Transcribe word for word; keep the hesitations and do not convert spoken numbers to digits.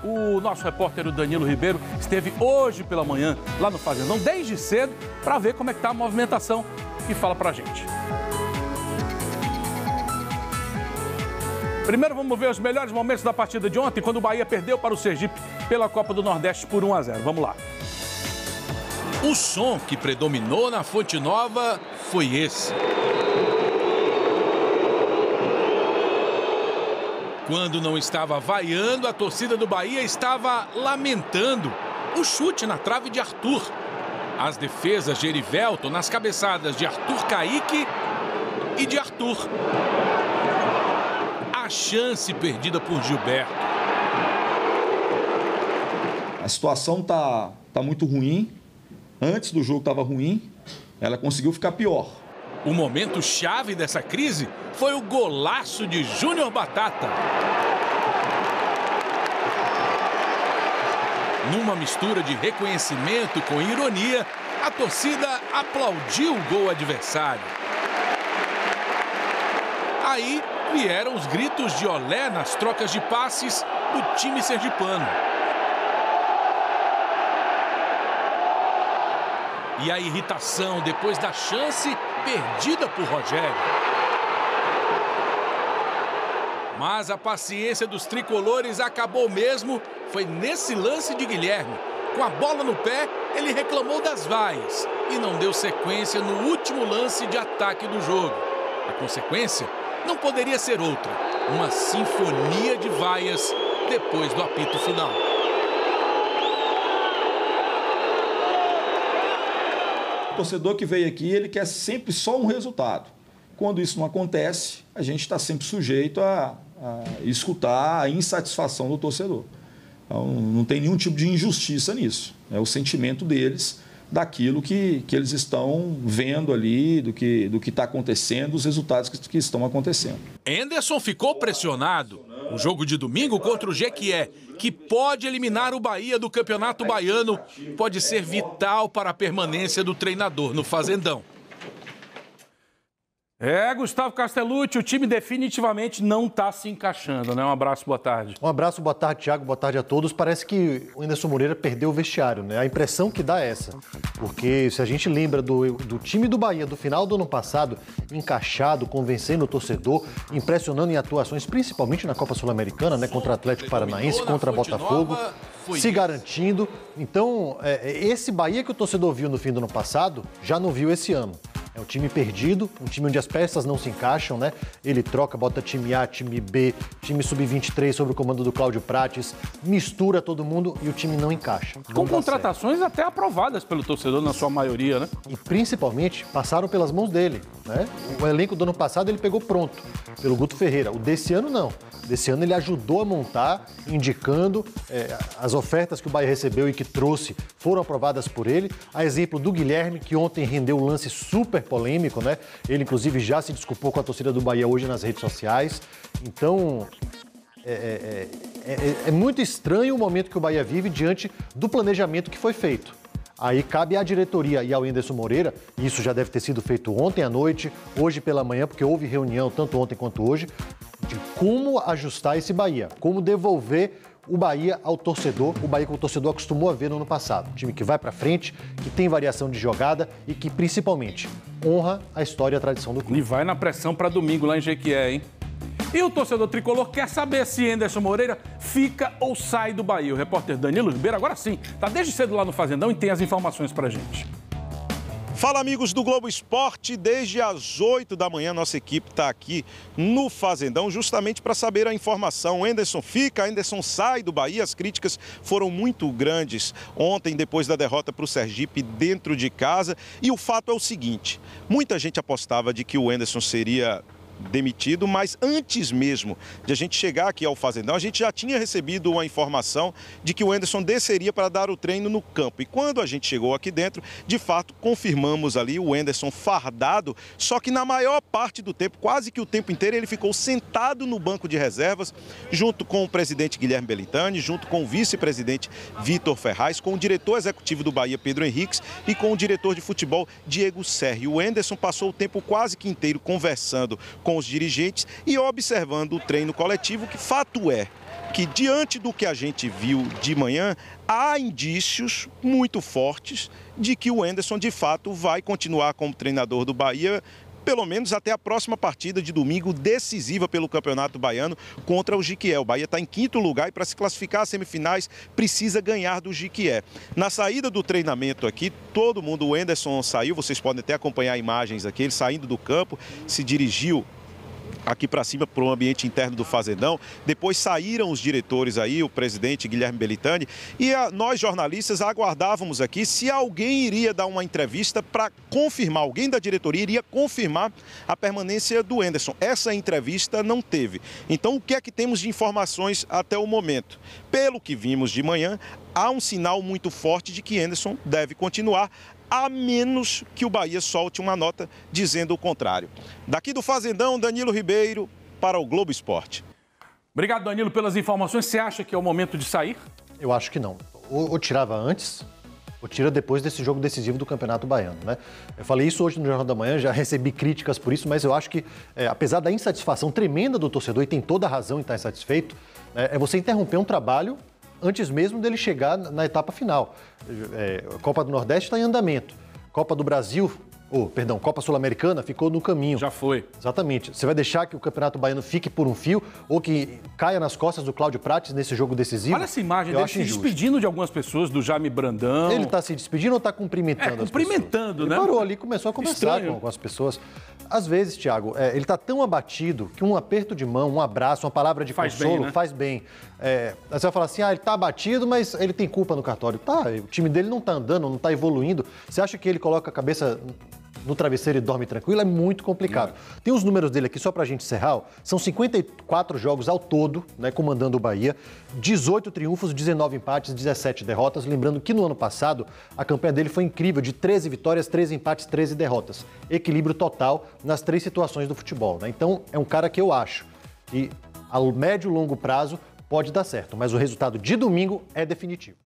O nosso repórter o Danilo Ribeiro esteve hoje pela manhã lá no Fazendão, desde cedo, para ver como é que está a movimentação e fala pra gente. Primeiro vamos ver os melhores momentos da partida de ontem, quando o Bahia perdeu para o Sergipe pela Copa do Nordeste por um a zero. Vamos lá. O som que predominou na Fonte Nova foi esse. Quando não estava vaiando, a torcida do Bahia estava lamentando o chute na trave de Arthur. As defesas de Erivelton nas cabeçadas de Arthur Caíque e de Arthur. A chance perdida por Gilberto. A situação tá, tá muito ruim. Antes do jogo estava ruim, ela conseguiu ficar pior. O momento chave dessa crise foi o golaço de Júnior Batata. Numa mistura de reconhecimento com ironia, a torcida aplaudiu o gol adversário. Aí vieram os gritos de olé nas trocas de passes do time sergipano. E a irritação depois da chance perdida por Rogério. Mas a paciência dos tricolores acabou mesmo. Foi nesse lance de Guilherme. Com a bola no pé, ele reclamou das vaias e não deu sequência no último lance de ataque do jogo. A consequência não poderia ser outra. Uma sinfonia de vaias depois do apito final. O torcedor que veio aqui, ele quer sempre só um resultado. Quando isso não acontece, a gente está sempre sujeito a, a escutar a insatisfação do torcedor. Então, não tem nenhum tipo de injustiça nisso. É o sentimento deles, daquilo que, que eles estão vendo ali, do que do que está acontecendo, dos resultados que, que estão acontecendo. Anderson ficou pressionado. O jogo de domingo contra o Jequié, que pode eliminar o Bahia do Campeonato Baiano, pode ser vital para a permanência do treinador no Fazendão. É, Gustavo Castellucci, o time definitivamente não está se encaixando, né? Um abraço, boa tarde. Um abraço, boa tarde, Thiago, boa tarde a todos. Parece que o Anderson Moreira perdeu o vestiário, né? A impressão que dá é essa. Porque se a gente lembra do, do time do Bahia do final do ano passado, encaixado, convencendo o torcedor, impressionando em atuações, principalmente na Copa Sul-Americana, né? Contra o Atlético Paranaense, contra Botafogo, se garantindo. Então, é, esse Bahia que o torcedor viu no fim do ano passado, já não viu esse ano. É um time perdido, um time onde as peças não se encaixam, né? Ele troca, bota time A, time B, time sub vinte e três sob o comando do Cláudio Prates, mistura todo mundo e o time não encaixa. Não Com contratações certo. Até aprovadas pelo torcedor, na sua maioria, né? E principalmente passaram pelas mãos dele, né? O elenco do ano passado ele pegou pronto, pelo Guto Ferreira. O desse ano não. Desse ano ele ajudou a montar, indicando é, as ofertas que o Bahia recebeu e que trouxe foram aprovadas por ele. A exemplo do Guilherme, que ontem rendeu um lance super polêmico, né? Ele, inclusive, já se desculpou com a torcida do Bahia hoje nas redes sociais. Então, é, é, é, é muito estranho o momento que o Bahia vive diante do planejamento que foi feito. Aí cabe à diretoria e ao Anderson Moreira, e isso já deve ter sido feito ontem à noite, hoje pela manhã, porque houve reunião tanto ontem quanto hoje, de como ajustar esse Bahia, como devolver o Bahia ao torcedor, o Bahia que o torcedor acostumou a ver no ano passado. Um time que vai para frente, que tem variação de jogada e que, principalmente, honra a história e a tradição do clube. E vai na pressão para domingo lá em Jequié, hein? E o torcedor tricolor quer saber se Anderson Moreira fica ou sai do Bahia. O repórter Danilo Ribeiro, agora sim, está desde cedo lá no Fazendão e tem as informações para a gente. Fala, amigos do Globo Esporte, desde as oito da manhã nossa equipe está aqui no Fazendão justamente para saber a informação. Anderson fica, Anderson sai do Bahia, as críticas foram muito grandes ontem depois da derrota para o Sergipe dentro de casa. E o fato é o seguinte, muita gente apostava de que o Anderson seria demitido, mas antes mesmo de a gente chegar aqui ao Fazendão, a gente já tinha recebido uma informação de que o Anderson desceria para dar o treino no campo. E quando a gente chegou aqui dentro, de fato, confirmamos ali o Anderson fardado, só que na maior parte do tempo, quase que o tempo inteiro, ele ficou sentado no banco de reservas, junto com o presidente Guilherme Belintani, junto com o vice-presidente Vitor Ferraz, com o diretor executivo do Bahia, Pedro Henriques, e com o diretor de futebol, Diego Serri. O Anderson passou o tempo quase que inteiro conversando com os dirigentes e observando o treino coletivo, que fato é, que, diante do que a gente viu de manhã, há indícios muito fortes de que o Anderson, de fato, vai continuar como treinador do Bahia, pelo menos até a próxima partida de domingo, decisiva pelo Campeonato Baiano contra o Jequié. O Bahia está em quinto lugar e, para se classificar às semifinais, precisa ganhar do Jequié. Na saída do treinamento aqui, todo mundo, o Anderson saiu, vocês podem até acompanhar imagens aqui, ele saindo do campo, se dirigiu aqui para cima, para o ambiente interno do Fazendão. Depois saíram os diretores aí, o presidente Guilherme Belitani, e a, nós jornalistas aguardávamos aqui se alguém iria dar uma entrevista para confirmar, alguém da diretoria iria confirmar a permanência do Anderson. Essa entrevista não teve. Então, o que é que temos de informações até o momento? Pelo que vimos de manhã, há um sinal muito forte de que Anderson deve continuar, a menos que o Bahia solte uma nota dizendo o contrário. Daqui do Fazendão, Danilo Ribeiro, para o Globo Esporte. Obrigado, Danilo, pelas informações. Você acha que é o momento de sair? Eu acho que não. Ou, ou tirava antes, ou tira depois desse jogo decisivo do Campeonato Baiano, né? Eu falei isso hoje no Jornal da Manhã, já recebi críticas por isso, mas eu acho que, é, apesar da insatisfação tremenda do torcedor, e tem toda a razão em estar insatisfeito, é, é você interromper um trabalho antes mesmo dele chegar na etapa final. É, a Copa do Nordeste está em andamento. Copa do Brasil, ou, oh, perdão, Copa Sul-Americana ficou no caminho. Já foi. Exatamente. Você vai deixar que o Campeonato Baiano fique por um fio ou que caia nas costas do Cláudio Prates nesse jogo decisivo? Olha essa imagem dele se despedindo de algumas pessoas, do Jaime Brandão. Ele está se despedindo ou está cumprimentando é, as cumprimentando, pessoas? né? Ele parou ali e começou a conversar com, com as pessoas. Às vezes, Thiago, é, ele está tão abatido que um aperto de mão, um abraço, uma palavra de faz consolo bem, né? faz bem. É, você vai falar assim, ah, ele está abatido, mas ele tem culpa no cartório. Tá, o time dele não está andando, não está evoluindo. Você acha que ele coloca a cabeça no travesseiro e dorme tranquilo? É muito complicado. É. Tem os números dele aqui, só pra gente encerrar. São cinquenta e quatro jogos ao todo, né, comandando o Bahia. dezoito triunfos, dezenove empates, dezessete derrotas. Lembrando que no ano passado, a campanha dele foi incrível, de treze vitórias, treze empates, treze derrotas. Equilíbrio total nas três situações do futebol, né? Então, é um cara que eu acho que, a médio e longo prazo, pode dar certo. Mas o resultado de domingo é definitivo.